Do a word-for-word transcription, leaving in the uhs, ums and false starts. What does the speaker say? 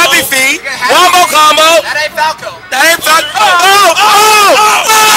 happy feet. One more combo. That ain't Falco. That ain't Falco. Oh, oh, oh, oh.